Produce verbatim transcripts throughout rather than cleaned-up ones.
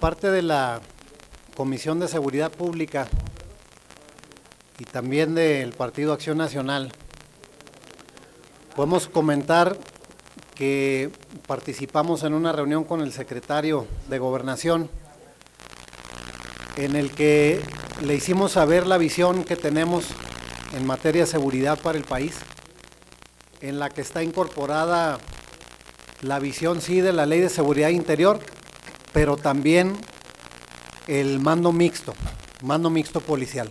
parte de la Comisión de Seguridad Pública y también del Partido Acción Nacional, podemos comentar que participamos en una reunión con el secretario de Gobernación, en el que le hicimos saber la visión que tenemos en materia de seguridad para el país, en la que está incorporada la visión, sí, de la Ley de Seguridad Interior, pero también el mando mixto, mando mixto policial.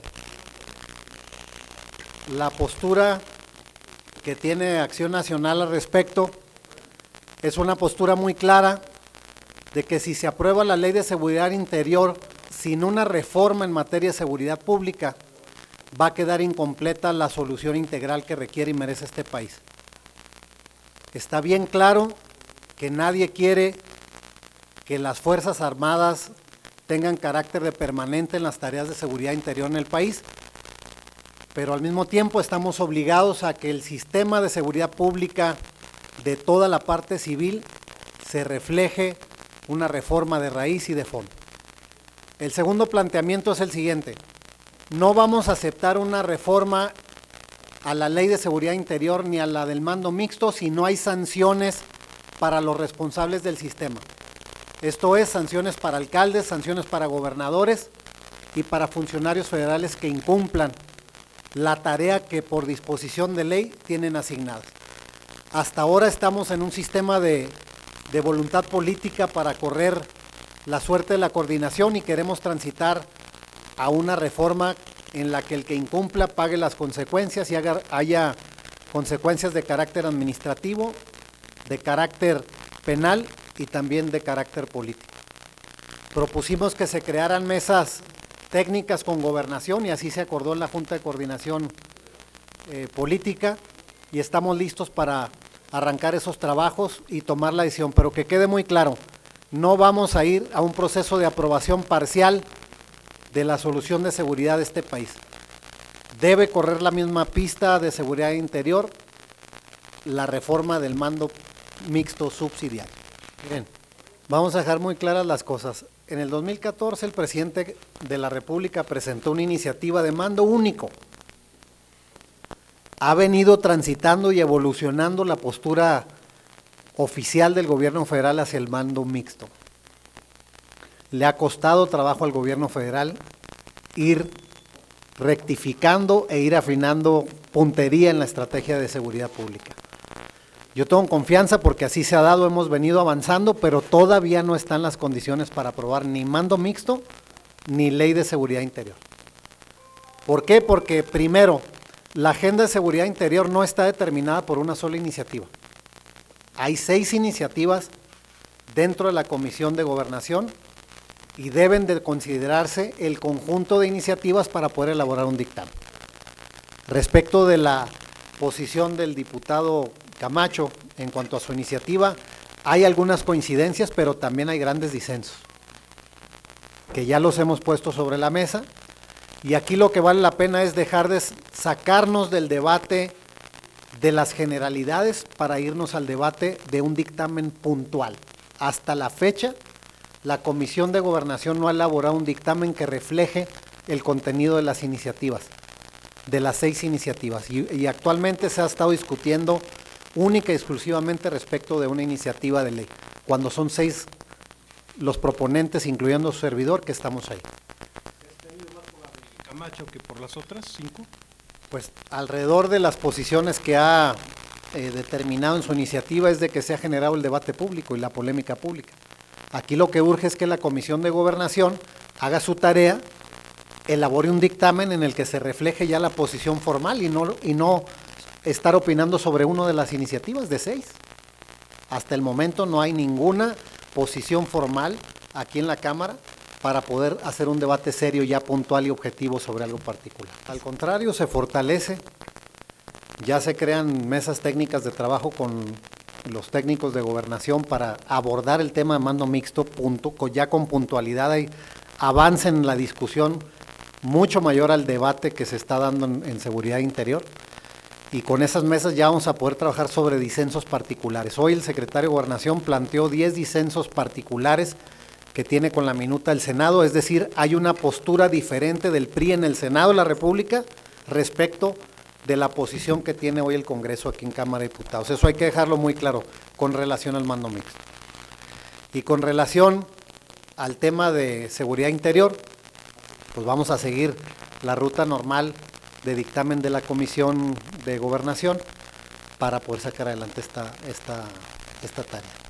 La postura que tiene Acción Nacional al respecto es una postura muy clara de que si se aprueba la Ley de Seguridad Interior sin una reforma en materia de seguridad pública, va a quedar incompleta la solución integral que requiere y merece este país. Está bien claro que nadie quiere que las Fuerzas Armadas tengan carácter de permanente en las tareas de seguridad interior en el país, pero al mismo tiempo estamos obligados a que el sistema de seguridad pública de toda la parte civil se refleje una reforma de raíz y de fondo. El segundo planteamiento es el siguiente: no vamos a aceptar una reforma a la Ley de Seguridad Interior ni a la del mando mixto si no hay sanciones para los responsables del sistema. Esto es, sanciones para alcaldes, sanciones para gobernadores y para funcionarios federales que incumplan la tarea que por disposición de ley tienen asignadas. Hasta ahora estamos en un sistema de, de voluntad política para correr la suerte de la coordinación y queremos transitar a una reforma en la que el que incumpla pague las consecuencias y haga, haya consecuencias de carácter administrativo, de carácter penal y también de carácter político. Propusimos que se crearan mesas técnicas con gobernación y así se acordó en la Junta de Coordinación eh, Política y estamos listos para arrancar esos trabajos y tomar la decisión, pero que quede muy claro, no vamos a ir a un proceso de aprobación parcial de la solución de seguridad de este país. Debe correr la misma pista de seguridad interior la reforma del mando mixto subsidiario. Miren, vamos a dejar muy claras las cosas. En el dos mil catorce el presidente de la República presentó una iniciativa de mando único. Ha venido transitando y evolucionando la postura oficial del gobierno federal hacia el mando mixto. Le ha costado trabajo al gobierno federal ir rectificando e ir afinando puntería en la estrategia de seguridad pública. Yo tengo confianza porque así se ha dado, hemos venido avanzando, pero todavía no están las condiciones para aprobar ni mando mixto ni ley de seguridad interior. ¿Por qué? Porque primero, la agenda de seguridad interior no está determinada por una sola iniciativa. Hay seis iniciativas dentro de la Comisión de Gobernación y deben de considerarse el conjunto de iniciativas para poder elaborar un dictamen. Respecto de la posición del diputado Camacho en cuanto a su iniciativa, hay algunas coincidencias, pero también hay grandes disensos, que ya los hemos puesto sobre la mesa, y aquí lo que vale la pena es dejar de sacarnos del debate de las generalidades para irnos al debate de un dictamen puntual. Hasta la fecha, la Comisión de Gobernación no ha elaborado un dictamen que refleje el contenido de las iniciativas, de las seis iniciativas, y, y actualmente se ha estado discutiendo única y exclusivamente respecto de una iniciativa de ley, cuando son seis los proponentes, incluyendo su servidor, que estamos ahí. ¿Has tenido más por la de Camacho que por las otras cinco? Pues alrededor de las posiciones que ha eh, determinado en su iniciativa es de que se ha generado el debate público y la polémica pública. Aquí lo que urge es que la Comisión de Gobernación haga su tarea, elabore un dictamen en el que se refleje ya la posición formal y no, y no estar opinando sobre una de las iniciativas de seis. Hasta el momento no hay ninguna posición formal aquí en la Cámara para poder hacer un debate serio, ya puntual y objetivo sobre algo particular. Al contrario, se fortalece, ya se crean mesas técnicas de trabajo con los técnicos de gobernación para abordar el tema de mando mixto, punto, ya con puntualidad hay avance en la discusión mucho mayor al debate que se está dando en, en seguridad interior, y con esas mesas ya vamos a poder trabajar sobre disensos particulares. Hoy el secretario de Gobernación planteó diez disensos particulares que tiene con la minuta el Senado, es decir, hay una postura diferente del P R I en el Senado de la República respecto de la posición que tiene hoy el Congreso aquí en Cámara de Diputados. Eso hay que dejarlo muy claro con relación al mando mixto. Y con relación al tema de seguridad interior, pues vamos a seguir la ruta normal de dictamen de la Comisión de Gobernación para poder sacar adelante esta, esta, esta tarea.